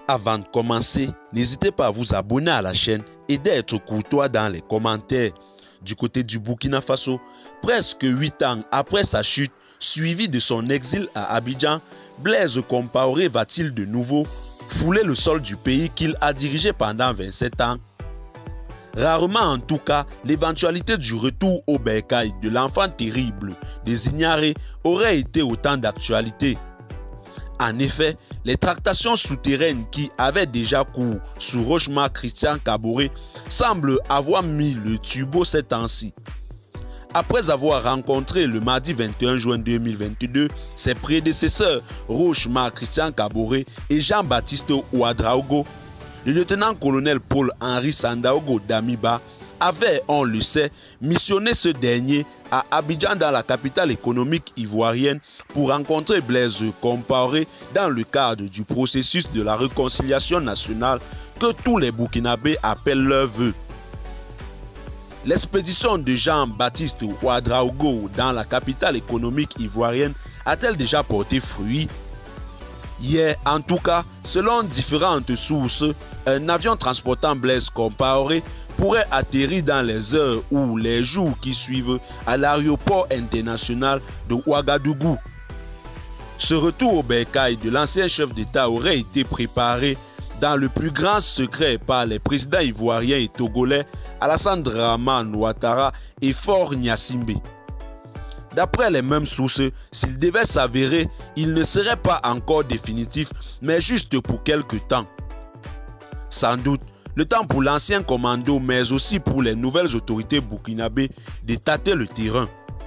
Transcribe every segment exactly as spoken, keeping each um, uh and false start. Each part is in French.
Avant de commencer, n'hésitez pas à vous abonner à la chaîne et d'être courtois dans les commentaires. Du côté du Burkina Faso, presque huit ans après sa chute, suivi de son exil à Abidjan, Blaise Compaoré va-t-il de nouveau fouler le sol du pays qu'il a dirigé pendant vingt-sept ans? Rarement en tout cas, l'éventualité du retour au bercail de l'enfant terrible des Ignarés aurait été autant d'actualité. En effet, les tractations souterraines qui avaient déjà cours sous Rochemar Christian Kaboré semblent avoir mis le turbo ces temps-ci. Après avoir rencontré le mardi vingt et un juin deux mille vingt-deux ses prédécesseurs Rochemar Christian Kaboré et Jean-Baptiste Ouedraogo, le lieutenant-colonel Paul-Henri Sandaogo Damiba avait, on le sait, missionné ce dernier à Abidjan dans la capitale économique ivoirienne pour rencontrer Blaise Compaoré dans le cadre du processus de la réconciliation nationale que tous les Burkinabés appellent leur vœu. L'expédition de Jean-Baptiste Ouedraogo dans la capitale économique ivoirienne a-t-elle déjà porté fruit? Hier, en tout cas, selon différentes sources, un avion transportant Blaise Compaoré pourrait atterrir dans les heures ou les jours qui suivent à l'aéroport international de Ouagadougou. Ce retour au bercail de l'ancien chef d'État aurait été préparé dans le plus grand secret par les présidents ivoiriens et togolais Alassane Dramane Ouattara et Faure Gnassingbé. D'après les mêmes sources, s'il devait s'avérer, il ne serait pas encore définitif, mais juste pour quelque temps. Sans doute, le temps pour l'ancien commando, mais aussi pour les nouvelles autorités burkinabées de tâter le terrain.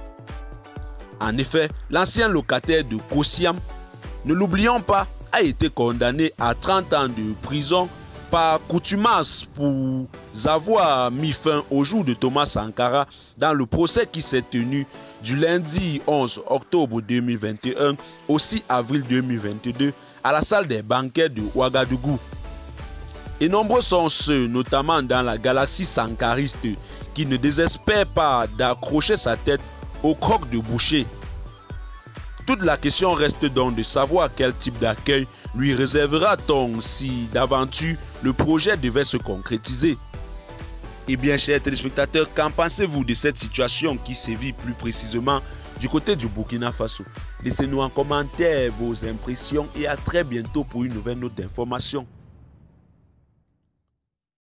En effet, l'ancien locataire de Kossiam, ne l'oublions pas, a été condamné à trente ans de prison par contumace pour avoir mis fin au jour de Thomas Sankara dans le procès qui s'est tenu du lundi onze octobre deux mille vingt et un au six avril deux mille vingt-deux à la salle des banquets de Ouagadougou. Et nombreux sont ceux, notamment dans la galaxie sankariste, qui ne désespèrent pas d'accrocher sa tête au croc de boucher. Toute la question reste donc de savoir quel type d'accueil lui réservera-t-on si d'aventure le projet devait se concrétiser. Eh bien, chers téléspectateurs, qu'en pensez-vous de cette situation qui sévit plus précisément du côté du Burkina Faso? Laissez-nous en commentaire vos impressions et à très bientôt pour une nouvelle note d'information.